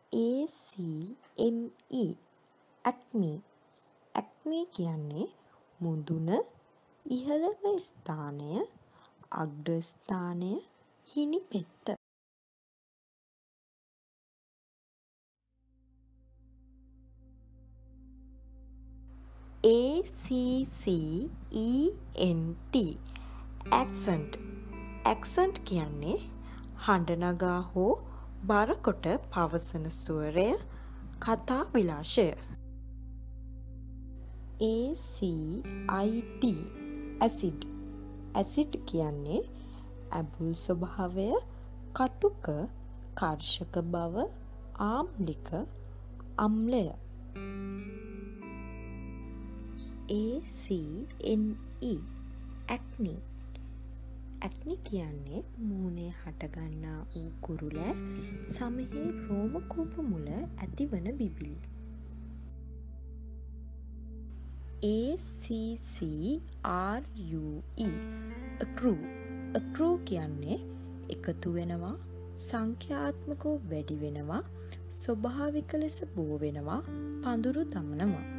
ACME acne. acne කියන්නේ මුදුන ඉහළම ස්ථානය, අග්‍ර ස්ථානය, හිනි පෙත්ත. ACCENT accent. accent කියන්නේ හඬ නගා හෝ බර කොට පවසන ස්වරය, කතා විලාශය. ACID acid. acid කියන්නේ ඇඹුල් ස්වභාවය, කටුක, කර්ෂක බව, ආම්ලික, අම්ලය. ACNE acne. acne කියන්නේ මූණේ හටගන්නා වූ කුරුලෑ සමහේ රෝම කූප මුල ඇතිවන බිබිලි. ACCRUE accrue. accrue කියන්නේ එකතු වෙනවා, සංඛ්‍යාත්මකව වැඩි වෙනවා, ස්වභාවික ලෙස බෝ වෙනවා, පඳුරු දමනවා.